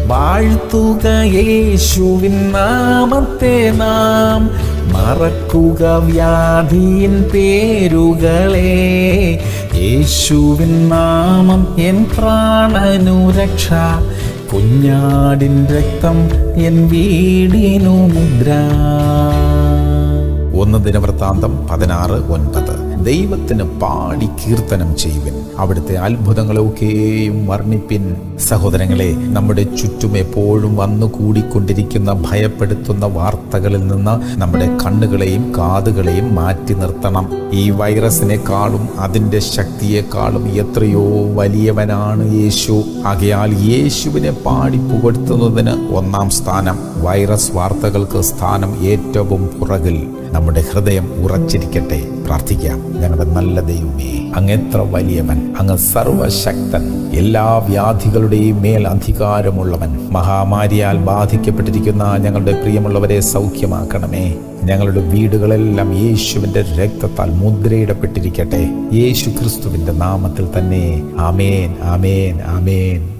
വാഴ്ത്തുക യേശുവിൻ നാമത്തെ നാം, മറക്കുക വ്യാധിയിൻ പേരുകളെ. യേശുവിൻ നാമം എൻ പ്രാണനു രക്ഷ, കുഞ്ഞാടിൻ രക്തം എൻ വീടിനു മുദ്ര. 1 ദിനവൃത്താന്തം 16:9. ദൈവത്തിന് പാടി കീർത്തനം ചെയ്യുവിൻ, അവിടുത്തെ അത്ഭുതങ്ങളൊക്കെയും വർണ്ണിപ്പിൻ. സഹോദരങ്ങളെ, നമ്മുടെ ചുറ്റും എപ്പോഴും വന്നു കൂടിക്കൊണ്ടിരിക്കുന്ന ഭയപ്പെടുത്തുന്ന വാർത്തകളിൽ നിന്ന് നമ്മുടെ കണ്ണുകളെയും കാതുകളെയും മാറ്റി നിർത്തണം. ഈ വൈറസിനെക്കാളും അതിൻ്റെ ശക്തിയെക്കാളും എത്രയോ വലിയവനാണ് യേശു. ആകയാൽ യേശുവിനെ പാടി പുകഴ്ത്തുന്നതിന് 1-ാം സ്ഥാനം. വൈറസ് വാർത്തകൾക്ക് സ്ഥാനം ഏറ്റവും പുറകിൽ. നമ്മുടെ ഹൃദയം ഉറച്ചിരിക്കട്ടെ. പ്രാർത്ഥിക്കാം. ഞങ്ങളുടെ നല്ല ദൈവമേ, അങ്ങ് എത്ര വലിയവൻ, അങ്ങ് സർവശക്തൻ, എല്ലാ വ്യാധികളുടെയും മേൽ അധികാരമുള്ളവൻ. മഹാമാരിയാൽ ബാധിക്കപ്പെട്ടിരിക്കുന്ന ഞങ്ങളുടെ പ്രിയമുള്ളവരെ സൗഖ്യമാക്കണമേ. ഞങ്ങളുടെ വീടുകളെല്ലാം യേശുവിൻ്റെ രക്തത്താൽ മുദ്രയിടപ്പെട്ടിരിക്കട്ടെ. യേശു ക്രിസ്തുവിൻ്റെ നാമത്തിൽ തന്നെ. ആമേൻ, ആമേൻ, ആമേൻ.